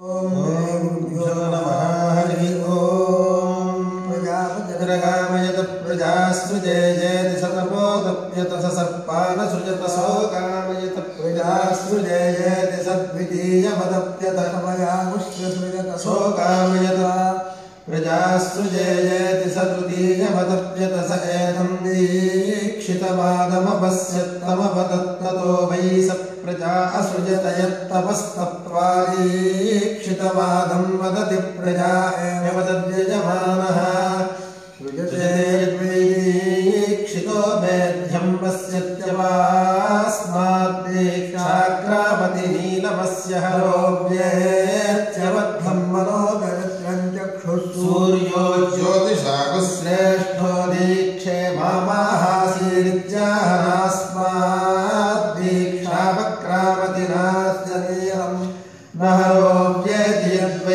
ओम गुरुभ्यो नमः। हरि ओम। प्रजापतिर्गामयत प्रजास्तु जयेति सतपोतप्यत सर्पानसृजत सो कामयत प्रजास्तु जयेति सद्वितीयमदप्यत समयामुष्यसृजत सो कामयत प्रजास्तु जयेति सद्वितीयमदप्यत स एतं दीक्षितमादमपश्यत्तमपतत्ततो वै स प्रजा असृजत यत्तपस्तत्त्वादीक्षितमादं वदति प्रजा एव तद्यजमानः सृजते यद्वैदीक्षितो मेध्यं पश्यत्यवास्माद्दीक्षाग्रामतिनीलमस्य हरोव्येत्यवद्धं मनोदरिद्रं चक्षुः सूर्यो ज्योतिषाकुश्रेष्ठो दीक्षे मामाहासीरित्याहनास्माद्दीक्षावक्रामतिनास्यनीलं न हरोव्येति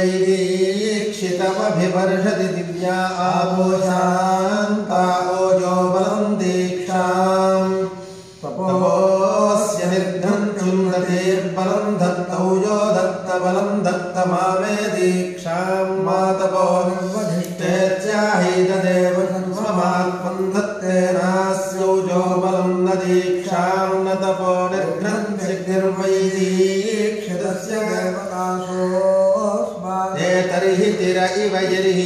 यद्वैदीक्षितमभिवर्षति दिव्या आपोशान्ता ओजो बलं दीक्षां तपोस्य निर्घञ्चुं दतेर्बलं दत्तौजो दत्तबलं दत्तमामे दीक्षां मातपो निर्वधिष्ठेत्याहितदेव स्वमात्मं दत्तेनास्यौजो बलं न दीक्षां न तपो निर्घञ्चिर्वैदीक्षितस्य देवकाशोऽस्मात् तर्हि तिर इव यर्हि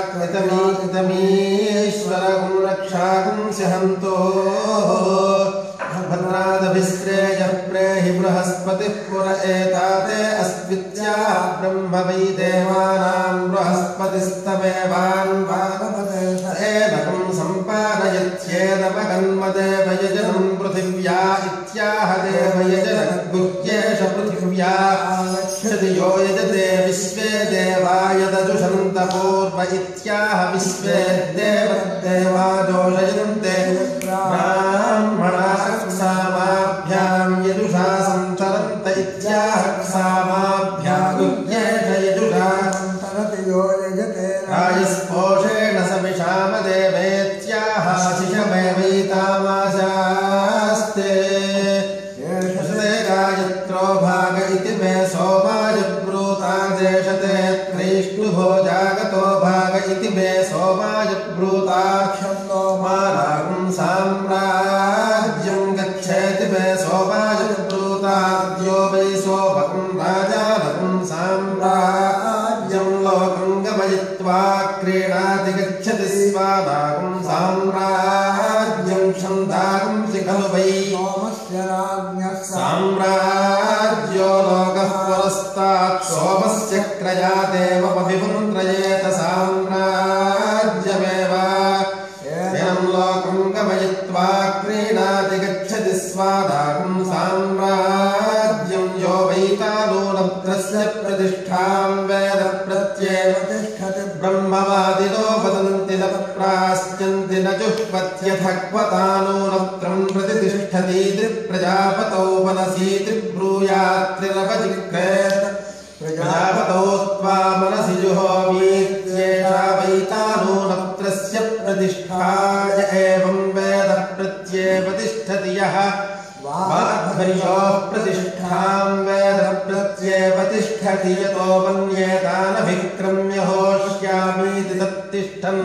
याकृतमीश्वरं रक्षाकुं स्यहन्तोः भद्रादभिश्रेयः प्रेहि बृहस्पतिः पुर एताते अस्मित्याः ब्रह्म वै देवानां बृहस्पतिस्तमेवान् वानपते स एनकं सम्पादयत्येदमकन्मदेव यजनं पृथिव्या इत्याह देवयजनगुह्येष पृथिव्या आगच्छति यो यजते विश्वे देवा यदजुषन्त पूर्व इत्याह विश्वे देवदेवा जोषयन्ते ब्राह्मणाः सामाभ्यां यजुषा सन्तरन्त इत्याह सामाभ्यां गुह्येष यजुषा सन्तरति यो यजते राजस्पोषेण सविषामदेवेत्याह शिशमेवैतामाशास्ते येषते गायत्रो भाग इति मे सोमाय ब्रूता देशते त्रैष्णुभो जागतो भाग इति मे सोमाय ब्रूताक्षन्तो मारागुं साम्राज्यं गच्छेति मे सोमाय ब्रूताद्यो वै सोमकं राजानकं साम्राज्यं लोकं गमयित्वा क्रीडाति गच्छति स्वादागुं साम्राज्यं छन्दागुं खलु वै सोमस्य राज्ञः साम्राज्यो लोकः पुरस्तात् सोमस्य क्रयादेव पविपुन्द्रयेत साम्राज्यमेव एनं लोकं गमयित्वा क्रीडाति गच्छति स्वादागुं साम्राज्यं यो वैतानूनत्रस्य प्रतिष्ठां वेद प्रत्येव तिष्ठति ब्रह्मवादिनो वदन्ति न प्राश्यन्ति न जुह्वत्यथ क्वतानूनत्रं प्रतिष्ठतीति प्रजापतौ मनसि त्रिब्रूयात्रिरवजिक्रेत प्रजापतौ त्वा मनसि जुहोमीत्येषा वैतानूनत्रस्य प्रतिष्ठाय एवं वेद प्रत्येव तिष्ठति यः वाग्भर्योः प्रतिष्ठां वेद प्रत्येव तिष्ठति यतो मन्येतानभिक्रम्य होष्यामीति तत्तिष्ठन्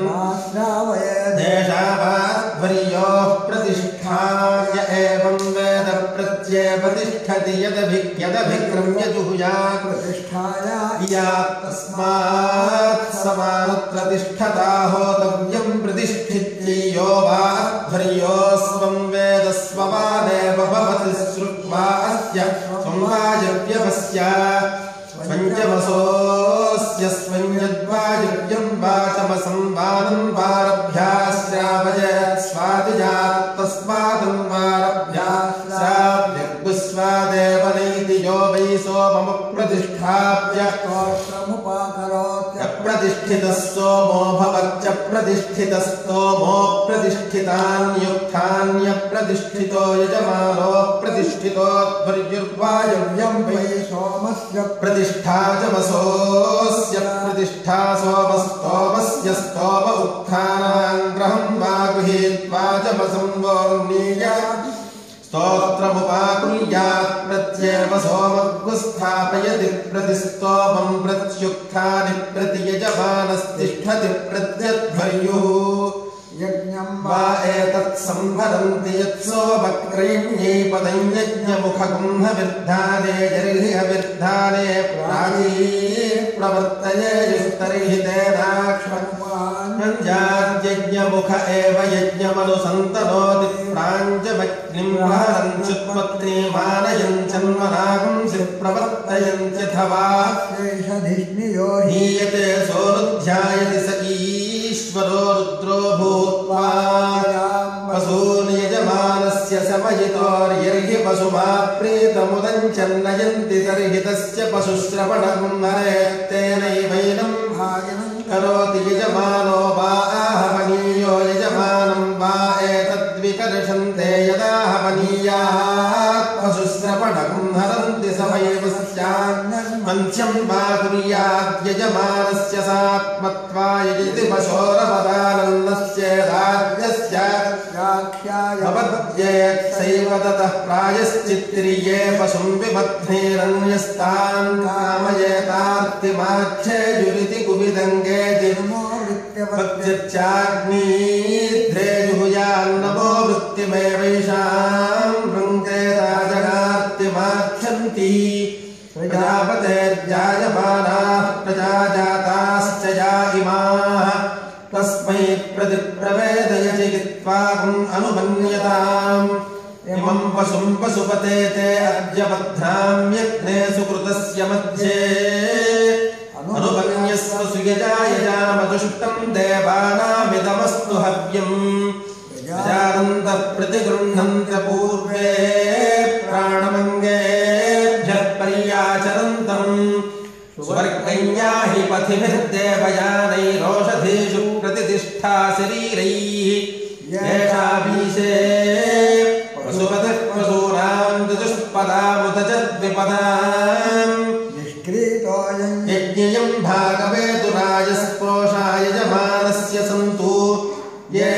देशावाग्भर्योः प्रतिष्ठाय एवं वेद प्रत्येव तिष्ठति यदभिक्रम्य जुहुयात् प्रतिष्ठाय यात् तस्मात् समानत्र तिष्ठता होतव्यं प्रतिष्ठित्यो वाग्भर्योस्वं वेद स्ववानेव भवति श्रुत्वा अस्य संवायव्यवस्य स्वञ्जवसोऽस्य स्वञ्जद्वायव्यं वाचमसंवानं वारभ्याश्रावयत् स्वादिजात् तस्मादन्वारभ्याश्राव्यग्स्वादेव नैति यो वै सोममुप्रतिष्ठाप्य प्रतिष्ठितः सोमो भवच्च प्रतिष्ठितस्तोमो प्रतिष्ठितान्युक्तान्यप्रतिष्ठितो यजमानो प्रतिष्ठितोऽध्वर्युर्वायव्यं वै सोमस्य प्रतिष्ठा च वसोऽस्य प्रतिष्ठा सोमस्तोमस्य स्तोम उत्थानां ग्रहं वा गृहीत्वा च वसंवोर्णीय स्तोत्रमुपाकुर्यात् प्रत्येव सोमग्स्थापयति प्रतिस्तोमं प्रत्युक्थानि प्रतियजमानस्तिष्ठति प्रत्यध्वर्युः यज्ञं वा एतत् संभरन्ति यत्सोमक्रैण्यै पदं यज्ञमुखगुंहविर्धाने जर्हिहविर्धाने प्राची प्रवर्तयेयुस्तर्हि तेनाक्ष्मञ्जाद्यज्ञमुख एव यज्ञमनुसन्तनोति प्राञ्जमग्निं प्रहरञ्च्युत्पत्नीमानयन् जन्मनागुंसि प्रवर्तयन्त्यथवा हीयते सोऽनुध्यायति स ईश्वरो रुद्रो भूत्वा पशून् यजमानस्य समयितोर्यर्हि पशुमाप्रीतमुदञ्चन्नयन्ति तर्हि तस्य पशुश्रवणं हरेत्तेनैवैनं करोति यजमानो वा आहवनीयो यजमानं वा एतद्विकर्षन्ते यदाहवनीयात् पशुश्रवणं हरन्ति स वैव स्यान्मन्थ्यं वा कुर्याद्यजमानस्य सात्मत्वा यजति पशोरवदानन्दस्येदाद्यस्याख्यायवद्येत्सैव ततः प्रायश्चित्तिर्ये पशुं विबध्नेरन्यस्तान् कामयेतार्तिमाच्छेयुरिति कुविदङ्गेति वृत्तिर्चाग्नीध्रे जुहुयान्नमो वृत्तिमेवैषां वृङ्गे राजगार्तिमाच्छन्ति प्रजापतेर्जायमानाः प्रजाजाताश्च या इमाः तस्मै प्रतिप्रवेदयचित्वागुम् अनुमन्यताम् इमं पशुं पशुपते ते अद्य बध्नाम्यग्ने सुकृतस्य मध्ये अनुमन्यस्व सुयजायजामदुष्टं देवानामिदमस्तु हव्यम् प्रजानन्तः प्रतिगृह्णन्त पूर्वे प्राणमङ्गेभ्यः पर्याचरन्तम् सुवर्गैया हि पथिभिर्देवयानैरोषधीषु प्रतिष्ठा शरीरैः येषा वीशे पशुपतिः पशूनां चतुष्पदामुत च द्विपदाम् यज्ञयं भागवेतुराजस्पोषाय यजमानस्य सन्तु ये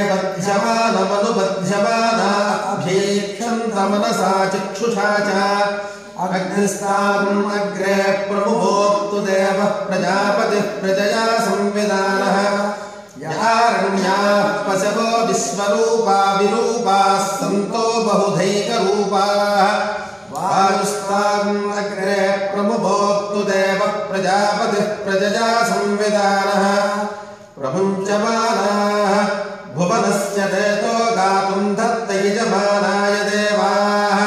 बध्यमानमनुबध्यमानाभ्येक्षन्तमनसा चक्षुषा च अग्निस्ताम् अग्रे प्रमुहोक्तु देवः प्रजापतिः प्रजया संविदानः यारण्याः पशवो विश्वरूपा विरूपाः सन्तो बहुधैकरूपाः वायुस्ताम् अग्रे प्रमुहोक्तु देवः प्रजापतिः प्रजया संविदानः प्रमुञ्चमानाः भुवनस्य देतो गातुं दत्त यजमानाय देवाः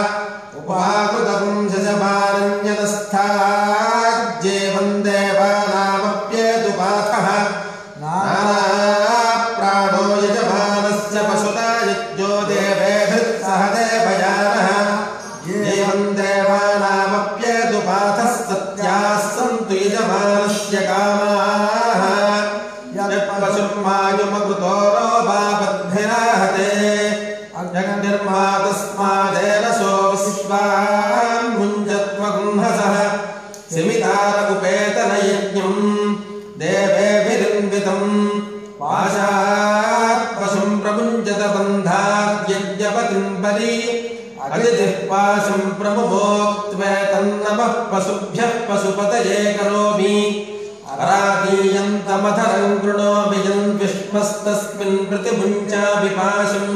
उपाकृतपुंसजमानन्यनस्थाज्येवं देवानामप्येतुपाथः नानाप्राणो यजमानस्य पशुता यज्ञो देवेभिः देवयानः एवं देवानामप्येतुपाथः सत्याः सन्तु यजमानस्य कामाः यत्पशुर्मायुमकृतो रोपापद्भिराहते अग्निर्मा तस्मादेन सो विश्वान् मुञ्जत्वगुंहसः सिमितारकुपेतनयज्ञम् देवेभिरिन्वितम् पाशात् पशुं प्रमुञ्जत बन्धाद्यज्ञपतिं परि अदितिः पाशं प्रमुभोक्त्वेतन्नमः पशुभ्यः पशुपतये करोमि अरादीयन्तमधरं कृणोमि यन्विष्मस्तस्मिन् प्रतिमुञ्चापि पाशम्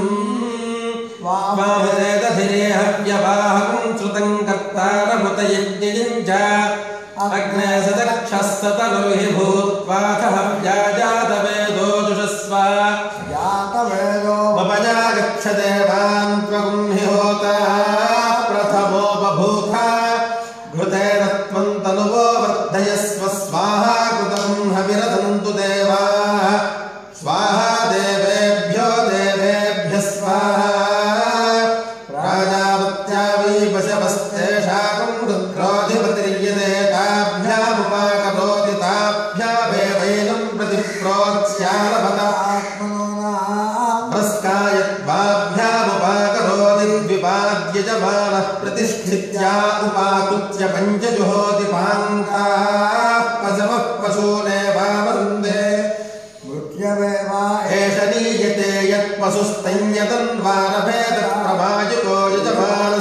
वामदेदधिरेहव्यवाहकं श्रुतं कर्तारमुत यज्ञिञ्च अग्ने सदक्षः सतनुहि भूत्वाथ हव्याजातवेदो जुषस्व जातवेदो मपजागच्छदेवान् त्वगुं हि होता प्रथमो बभूथा घृतेन त्वं तनुवो वर्धयस्व स्वाहा कृतं हविरदन्तु देवाः स्वाहा देवेभ्यो देवेभ्यः स्वाहा प्राजापत्यावीपशवस्तेषाकं रुद्रोऽधिपतिर्यते काभ्यामुपाकरोति ताभ्यामेवैनं प्रतिप्रोत्स्यालभत प्रस्कायद्वाभ्यामुपाकरोति द्विपाद्यजमानः प्रतिष्ठित्या उपाकृत्य पञ्चजुहोति पान्ताः पशवः पशूनेवावरुन्धे एष नीयते यत्पशुस्तञ्यतन्वारभेदप्रमायुको यजमान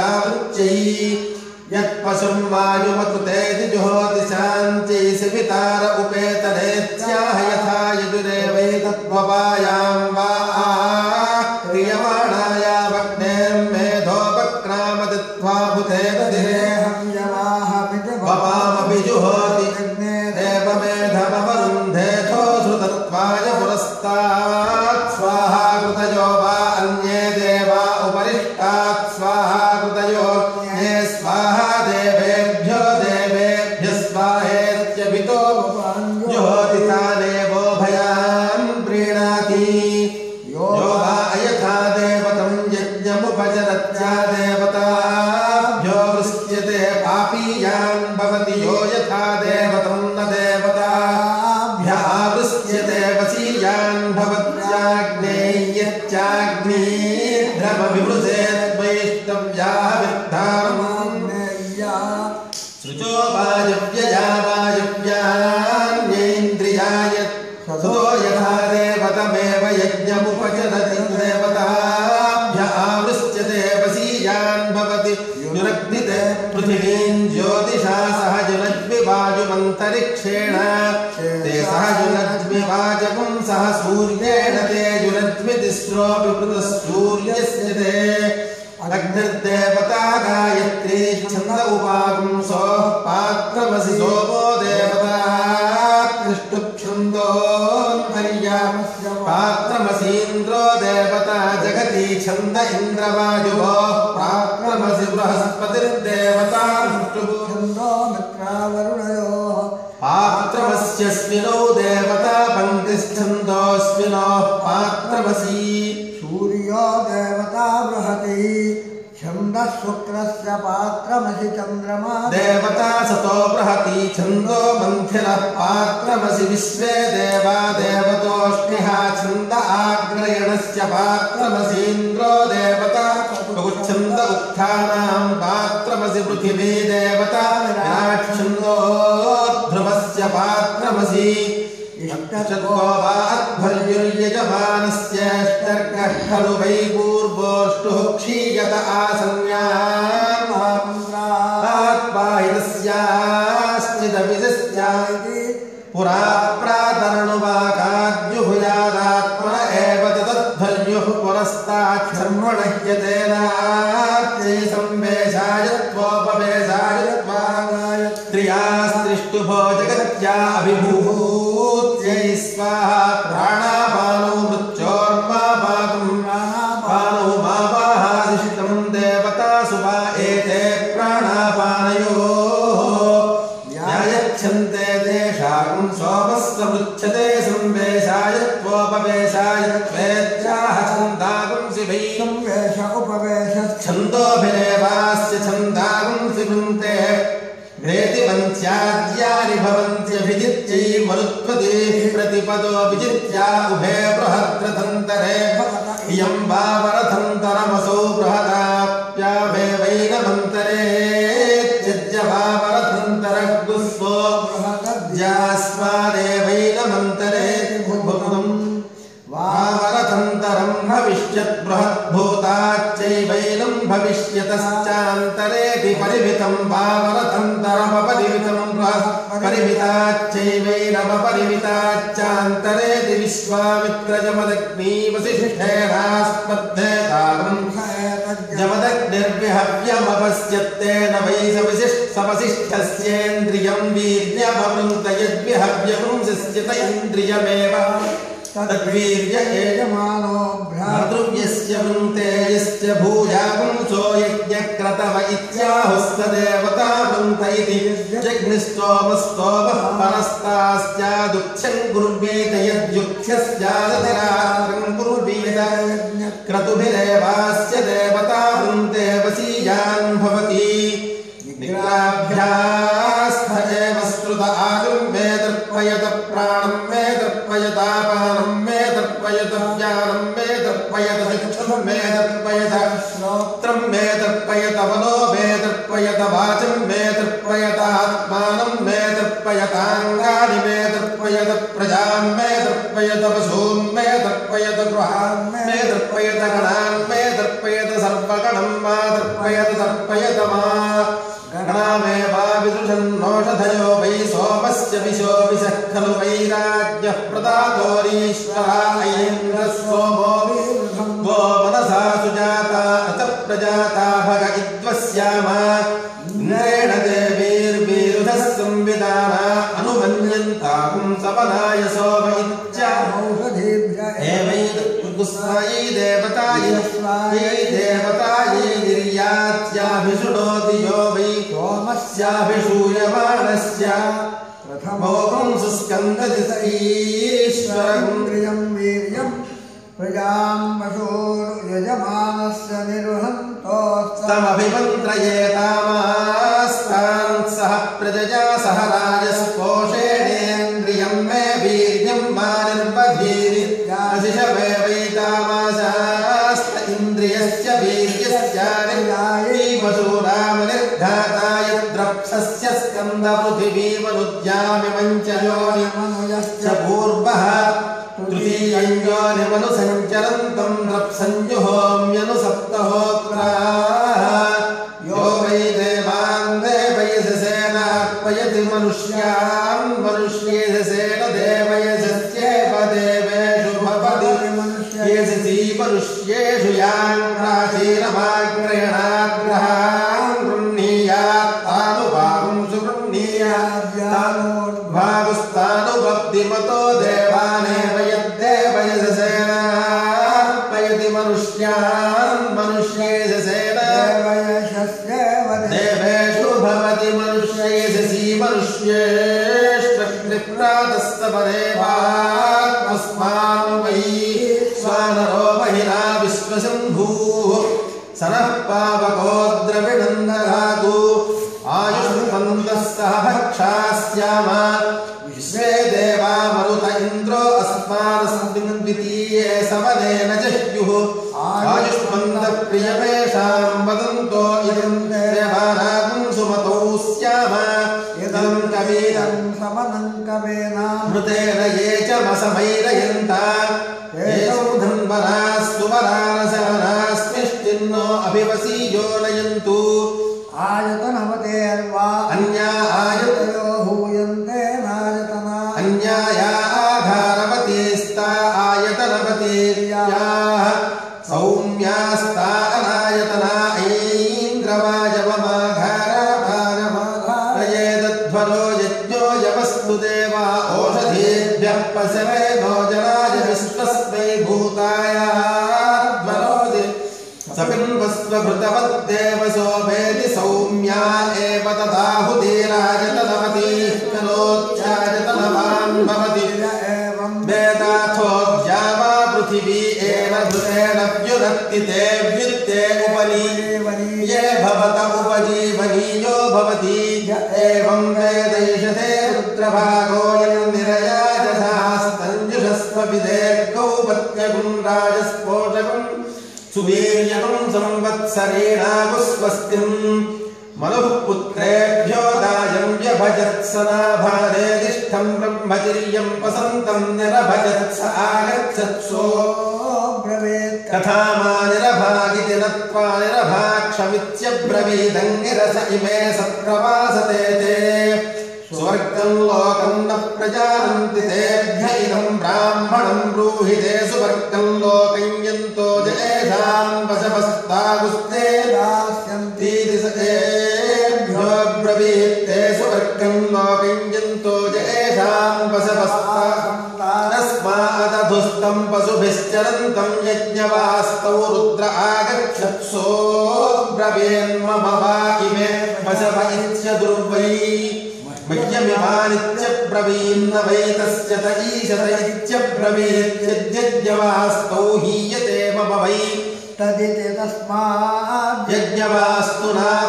यावृच्यै यत्पशुं वायुमकृतेति जुहोति शान्त्यै सवितार उपेतनेत्याह यथा यजुरेवैतद्वपायां वा क्रियमाणाया वग्नेर्मेधोपक्रामदित्वा भूतेन दिरेहं वपामपि जुहोति देवमेधमवरुन्धेथो श्रुतत्वाय पुरस्तात् स्वाहा कृतयो वा अन्ये देवा उपरिष्टात् स्वाहा कृतयो ये स्वाहा देवेभ्यो स्वाहेत्यभितो जुहोति तानेवो भयान् प्रीणाति यो वा अयथा देवतं यज्ञमुपचरत्या देवताभ्यो वृष्यते पापीयान् भवति यो यथा देवतं न देवताभ्यावृष्यते वशीयान् भवत्याग्नेयच्चाग्निर्भ्रमविवृधेद्वैष्टव्याः विद्धारम् सृजो वायव्यया वायव्यान्येन्द्रियाय सतो यथा देवतमेव यज्ञमुपचरति देवताभ्य आवृष्यते वशीयान् भवति युनग्निते पृथिवीं ज्योतिषा सह जुनद्विवायुमन्तरिक्षेण ते सह जुनद्विवाजकं सह सूर्येण ते जुनद्वितिस्रो विवृतः सूर्यस्य ते अग्निर्देवता गायत्री छन्द उपागुंसोः पात्रमसि सोमो देवता कृष्णुच्छन्दोन्पर्यामस्य पात्रमसीन्द्रो देवता जगति छन्द इन्द्रवायुवोः पात्रमसि बृहस्पतिर्देवता छन्दो मित्रावरुणयोः पात्रमस्यस्मिनौ देवता पङ्क्तिश्छन्दोऽस्मिनोः पात्रमसि सूर्यो देवता बृहति छन्दः शुक्रस्य पात्रमसि चन्द्रमा देवता सतो बृहति छन्दो मन्थिरः पात्रमसि विश्वे देवा देवतोष्णिः छन्द आग्रयणस्य पात्रमसीन्द्रो देवता छन्द उत्थानां पात्रमसि पृथिवी देवता विराट्छन्दो ध्रुवस्य पात्रमसि अध्वर्युर्यजमानस्येष्टर्गः खलु वै पूर्वोष्टुः क्षीयत आसंज्ञात्पाहिनस्याश्चिदविदस्याति पुरा प्रातरणुवाकाद्युभुयादात्मन एव तदध्वर्युः पुरस्ताच्छर्मणह्यतेनात्यै संवेशाय त्वोपवेशाय त्वागायत्र्यास्त्रिष्टुभो जगत्या अभिभूत्यै स्वाहा प्राणापानौ मृत्योर्मापातुं पानौ मापाहादिष्टं देवतासु वा एते प्राणापानयोः न्यायच्छन्ते तेषां सोमस्वमृच्छते संवेशाय त्वोपवेशाय त्वेत्याह छन्दागुंसि वै संवेश उपवेश छन्दोभिरेवास्य छन्दागुंसि वृन्ते वेदिवन्त्याद्यानि भवन्त्यभिजित्यै मरुत्वदेः प्रतिपदो विजित्या उभे बृहद्रथन्तरे इयं वावरथन्तरमसौ बृहदाप्याभेवैनमन्तरे त्यज्य वावरथन्तरः गुस्वो बृहदज्यास्मादेवैनमन्तरे भुवम् वावरथन्तरं भविष्यत् बृहद्भूताच्चैवैनं भविष्यतश्चान्तरेऽपि परिमितं वावरथन्तरमपरिमितं परिमिताच्चैवैनमपरिमिताच्चान्तरेऽपि विश्वामित्रजमदग्नी वसिष्ठेनास्पद्धेतारं जमदग्निर्विहव्यमपश्यत्तेन वै सवसिष्ठस्येन्द्रियं वीर्यमवृन्त यद्विहव्यवंसस्यत इन्द्रियमेव तद्वीर्य एजमानो भ्रातृव्यस्य वृन्ते यस्य भूयापुंसो यज्ञक्रतव इत्याहुस्स देवता वृन्त इति जग्निस्तोमस्तोमः परस्तास्यादुच्छं कुर्वीत यद्युक्ष्यस्यादतिरात्रं कुर्वीत क्रतुभिरेवास्य देवता वृन्ते वशीयान् भवति निग्राभ्यास्थ एव स्तुत आयुं मे तर्पयत प्राणं मे तर्पयतापानं मे तर्पयत ज्ञानं मे तर्पयत चक्षुं मे तर्पयत श्रोत्रं मे तर्पयत मनो मे तर्पयत वाचं मे तर्पयत आत्मानं मे तर्पयताङ्गानि मे तर्पयत प्रजां मे तर्पयत पशून् मे तर्पयत गृहान् मे तर्पयत गणान् मे तर्पयत सर्वगणं मा तर्पयत तर्पयतमा गणामेवाविदृशन्नोषधयो वै सोमस्य विशो विशः खलु वैराज्यः प्रदातोरीश्वरा ऐन्द्रः सोमो वो मनसा सुजाता अत प्रजाता भग इद्वस्यामा इन्द्रेण देवीर्वीरुधः संविदाना अनुमन्यन्तां सवनाय सोम इत्याहौषधीभ्य देवतायै निर्यात्याभिषुणोति यो वै सोमस्याभिषूयमानस्य प्रथमो पुंसुस्कन्दति स ईश्वरं वीर्यं प्रजां पशूर्यजमानस्य निर्वहन्तोस्तमभिमन्त्रयेतामास्तान् सह प्रजया सह राजस्पोषेणेन्द्रियं मे वीर्यं मा निर्बधीरित्याशिषवे वैतामाशास्त इन्द्रियस्य वीर्यस्यानिर्यायै पशूनामनिर्घाताय द्रप्सस्य स्कन्दपृथिवीमनुज्यामि मञ्चयोनिमनुयश्च पूर्वः तृतीयं योनिमनुसञ्चरन्तं रप्सञ्जुहोम्यनुसप्तहोत्राः यो वै देवान् देवयसेनार्पयति मनुष्यान् मनुष्येशसेन देवयसस्येव देवेषु भवति यशसि मनुष्येषु यान् प्राचीनमाग्रयणाग्रहान् गृह्णीयात् तानुभागं सुगृह्णीयात् भागुस्तानुभक्तिमतो देवानेव यद्देवयसेनार्पयति मनुष्यान् मनुष्येशसेन देवेषु भवति मनुष्येशसि मनुष्येष्टप्रातस्तपरेवात्मस्मान् वै स्वानरो महिना विश्वशम्भुः सनः पावको द्रविणन्दधातु आयुष्मन्तः सह भक्षास्याम विश्वे देवा मरुत इन्द्रो अस्मानस्मिन् द्वितीये सवनेन जह्युः आयुष्मन्तः प्रियमेषां वदन्तो इदं देवानागं सुमतौ स्याम इदं कवीरं समनं कवेनामृतेन ये च मसमैरयन्ता येषौ धन्वनाः सुवरानसवनास्मिष्टिन्नो अभिवसी योनयन्तु आयतनवतेर्वा अन्या आयतयो हूयन्ते नायतना अन्याया आधारवतीस्ता आयतनवतीर्याः सौम्यास्ता अनायतना ऐन्द्रवाजवमाघारपारमाघारयेदध्वरो यज्ञो यवस्तु देवा ओषधीभ्यः पशवे भोजनाय विश्वस्मै भूताय सपिन्वस्वभृतवद्देव सोमेति सौम्या एव तदाहुतिराजतनवती कलोच्चाजतनवान् भवति वेदाथोऽद्या वा पृथिवी एव भृतेन व्युनक्ति ते व्युत्ते उपनीये भवत उपजीवनीयो भवति एवं वेदैषते रुद्रभागो यन्निरयाजसास्तञ्जुषस्वविदेर्गौपत्यगुं राजस्पोषकम् सुवीर्यं संवत्सरेणागुस्वस्तिं मनुः पुत्रेभ्यो दायं व्यभजत्सनाभारेदिष्ठं ब्रह्मचर्यं वसन्तं निरभजत् स आगच्छत्सो ब्रवीत् कथामा निरभागिति नत्वा निरभाक्षमित्यब्रवीदङ्गिरस इमे सत्प्रवासते ते स्वर्गं लोकं न प्रजानन्ति तेभ्य इदं ब्राह्मणं ब्रूहि ते सुवर्गं लोकं यन्तो जयेषां वशवस्तागुस्ते दास्यन्तीति स एभ्यो ब्रवीत् ते सुवर्गं लोकं यन्तो जयेषां वशवस्तागुस्तादस्मादधुस्तं पशुभिश्चरन्तं यज्ञवास्तौ रुद्र आगच्छत्सो ब्रवीन्मम वा इमे वशव इत्यदुर्वै मह्यमिमानित्यब्रवीन्न वैतस्य त ईशत इत्यब्रवीत्यद्यज्ञवास्तौ हीयते मम वै तदिति तस्माद् यज्ञवास्तु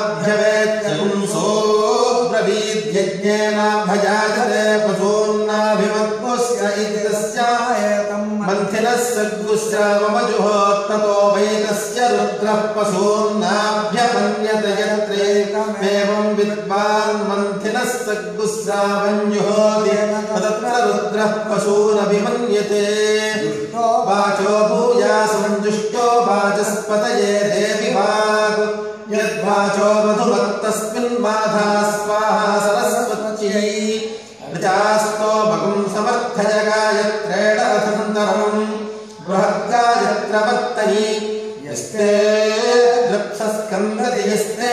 नाभ्यवेत्यगुंसोऽब्रवीद्यज्ञेनाभजाजते पशून्नाभिमग्मुस्य इति तस्यायतं मन्थिनः सद्गुश्रावमजुहोत्ततो वैतस्य रुद्रः पशून्नाभ्यमन्यत यत्रेकमेवं विद्वान् मन्थिनः सद्गुश्रावञ्जुहोति तत्र रुद्रः पशूनभिमन्यते वाचो भूयासं जुष्टो वाचस्पतये देवि वाक् वाचो मधुमत्तस्मिन् माधा स्वाहा सरस्वत्यै प्रजास्तो भगुं समर्थय गायत्रेण अथन्तरम् बृहद्गायत्रवर्तनी यस्ते द्रप्सस्कन्दति यस्ते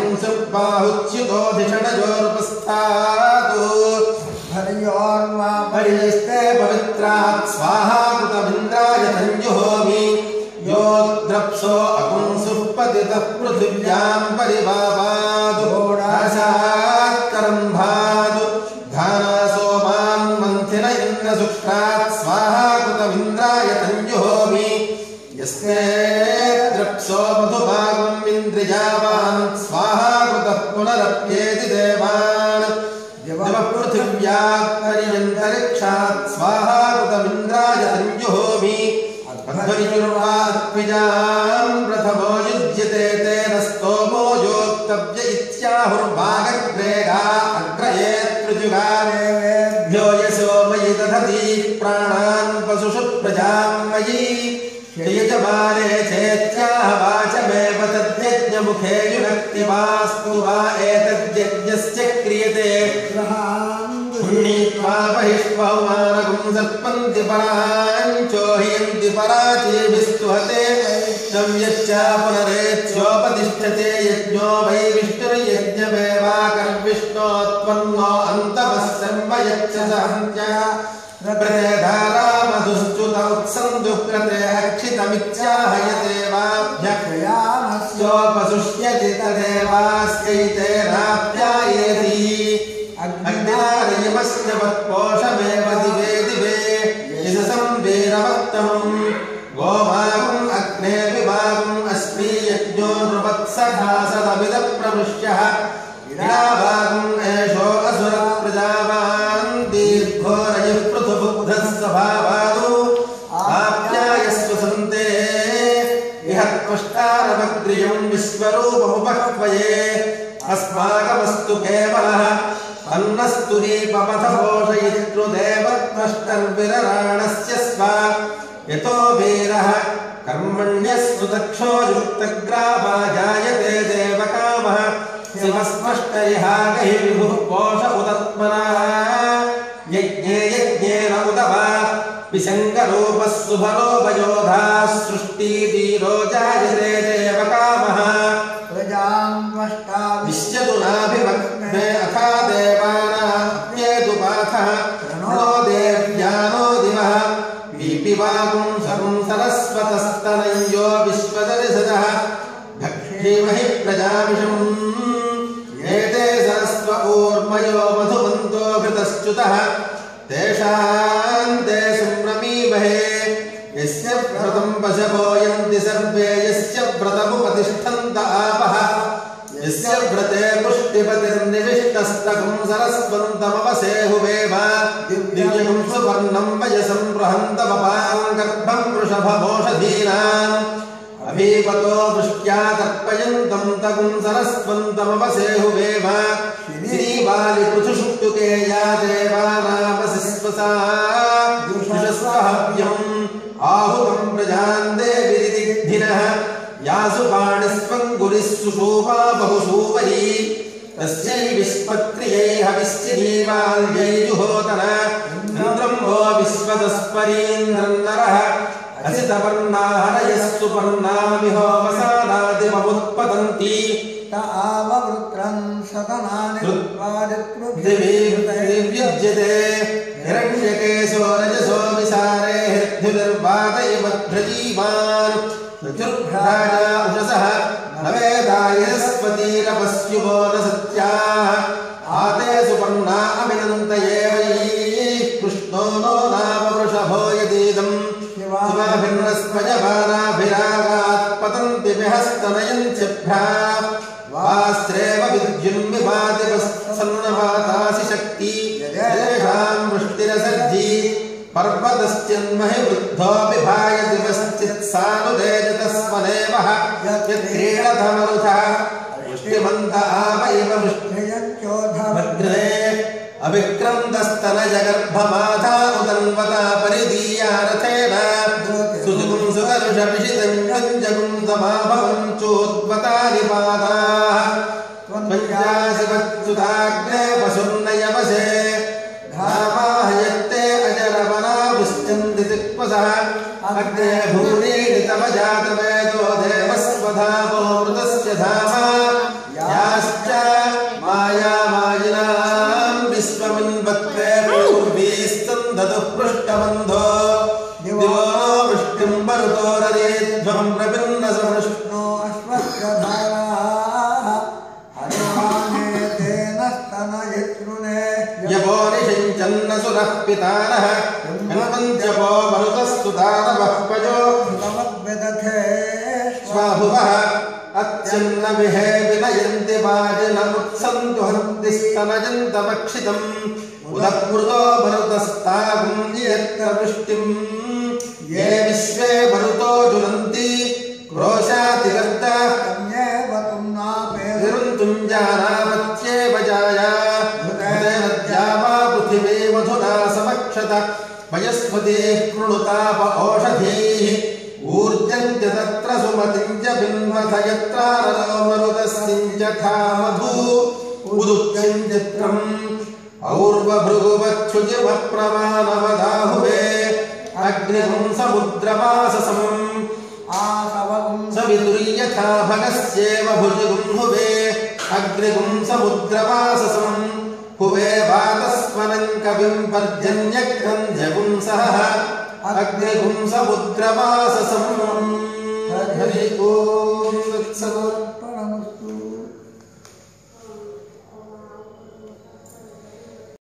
अंशुर्बाहुच्युतोधिषणजोरुपस्थातु हरियोर्वा परियस्ते पवित्रात् स्वाहा कृतमिन्द्राय संजुहोमि यो द्रप्सो अपुंसुः पतितः पृथिव्यां परिवापादु आशात्करं भातु धानासो मां मन्थिन इन्द्रसुक्षात् स्वाहा कृतमिन्द्राय संजुहोमि यस्ते द्रप्सो मधुभागम् इन्द्रियावान् स्वाहा कृतः पुनरप्येति देवान् दिवपृथिव्यात् पर्यन्तरिक्षात् स्वाहा कृतमिन्द्राय संजुहोमि अध्वर्युर्वात्पिजां प्रथमो युज्यते तेन स्तोमो योक्तव्य इत्याहुर्भागग्रेगा अग्रये त्रिजुगारेभ्यो यशो मयि दधति प्राणान् पशुषु प्रजां मयि यजमाने चेत्याह वाचमेव तद्यज्ञमुखे युनक्ति वास्तु वा एतद्यज्ञस्य क्रियते नीत्वा बहिष्वमानगुं सर्पन्ति पराञ्चोह्यन्ति पराचीभिस्तुहते संयच्चा पुनरेत्योपतिष्ठते यज्ञो वै विष्णुर्यज्ञमेवाकर्विष्णो त्वन्नो अन्तवः सर्व यक्षसहन्त्या प्रतेधारामधुश्च्युत उत्सन्दुःकृते अक्षितमिच्छाहयते वाभ्यक्षयामस्योपसुष्यति तदेवास्यैतेनाप्यायेति अग्निनारयमस्य वत्पोषमेव दिवे दिवे यशसं वीरवत्तमम् गोमागम् अग्ने विभागम् अस्मि यज्ञो नृवत्सखासदमिदप्रमुष्यः इडाभागम् एषो असुरप्रजावान् दीर्घो रयः पृथुबुद्धः स्वभावादो आप्यायस्व सन्ते इह त्वष्टारमग्रियम् विश्वरूपमुपह्वये अस्माकमस्तु केवलः अन्नस्तुरीपमथपोषयितृदेवत्वष्टर्विरराणस्य स्वा यतो वीरः कर्मण्यस्तु दक्षो युक्तग्रावा जायते देवकामः शिवस्पष्टरिहागहि विभुः पोष उदत्मनः यज्ञे यज्ञेन उदवा विसङ्गरूपः सुभरोपयोधाः सृष्टिधीरो जायते देवकामः विश्यतु नाभिमग्ने अथा देवानाप्येतुपाथः नो देव्यानो दिवः वीपिवागुं सर्वं सरस्वतस्तनयो विश्वदरिसदः भक्षीमहि प्रजामिषम् एते सरस्व ऊर्मयो मधुमन्तो घृतश्च्युतः तेषां ते सुम्रमीमहे यस्य व्रतं पशवो यन्ति सर्वे यस्य व्रतमुपतिष्ठन्त आपः यस्य व्रते पुष्टिपतिर्निविष्टस्तकं सरस्वन्तमवसेहुवेव दिव्यं सुवर्णं वयसं बृहन्तमपां गर्भं वृषभमोषधीनाम् अभीपतो वृष्ट्या तर्पयन्तं तगुं सरस्वन्तमवसेहुवेव श्रीबालिपृथुषुक्तुके या देवानामसिस्वसा दुषस्वहव्यम् आहुतं प्रजान् देविरिदिग्धिनः यासु पाणिस्वङ्गुरिः सुषूपा बहुशूवरी तस्यै विश्वक्रियै हविश्चिनीवाल्यै जुहोतन इन्द्रं वो विश्वदस्परीन्द्रन्नरः असितपर्णाहरयः सुपर्णामिहोवसानादिममुत्पतन्ति त आववृत्रं शतनानि दिव्युज्यते हिरण्यकेशो रजसो विसारे हृद्युर्वादयवध्रजीवान् चतुर्भ्राजा उषसः नवेदायस्पतिरपस्युवो न सत्याः आते सुपर्णा अभिनन्तये वै कृष्णो नो नाम वृषभो यदीदम् शिवाभिर्नस्पजबालाभिरागात् पतन्ति विहस्तनयन्त्यभ्राः वास्त्रेव विद्युन्विभातिवत्सन्नवातासि शक्ति येषां वृष्टिरसर्जी पर्वतश्चिन्महि वृद्धोऽपि भायति वश्चित्सानुदेजतस्मनेवः यत्क्रीडतमरुथः वृष्टिमन्त आव इव वृष्टियच्चोधभद्रे अविक्रन्दस्तनजगर्भमाधा उदन्वता परिदीया रथेन सुजुगुं सुकर्षपिशितं युञ्जगुं दमाभवञ्चोद्वतानि पादाः त्वञ्जासि वत्सुताग्ने वसुर्नयवसे धामाहयत्ते अजरवनाभिश्चन्ति दिक्वसः अग्ने भूरीणि तव जातवेदो देवस्वधामो मृतस्य धामा याश्च मायामायिनां विश्वमिन्वत्वे पूर्वीस्तन्दतुः पृष्ठबन्धो दिवो वृष्टिं मरुतो रदेध्वं प्रभिन्नसमृष्णो अश्वत्थधाराः हरिवाणे तेन स्तनयितृणे यवो निषिञ्चन्नसुरः पितानः यन्वन्त्यपो मरुतस्तुतानवः पयो नमद्विदथे स्वाभुवः अत्यन्नविहे विनयन्ति वाजिनमुत्सन्तु हन्ति स्तनयन्तमक्षितम् उदकृतो मरुतस्तागुं नियत्तवृष्टिम् ये विश्वे मरुतो जुनन्ति क्रोशातिगर्ता कन्येव तुम्नापे निरुन्तुञ्जानामत्येव जाया नद्यामा पृथिवी मधुना समक्षत वयस्पतिः कृणुताप ओषधीः ऊर्जन्त्य तत्र सुमतिं च बिन्वथ यत्रारलो मरुतस्सिञ्चथा मधु उदुच्यं चित्रम् और्वभृगुवच्छुजिवप्रमाणवदाहुवे अग्निगुं समुद्रवाससम् आसवगुं सवितुर्यथा भगस्येव भुजगुं हुवे अग्निगुं समुद्रवाससम् हुवे वातस्वनं कविं पर्जन्यग्रन्थ्यगुं सहः अग्निगुं समुद्रवाससम् हरि ओं तत्सत्।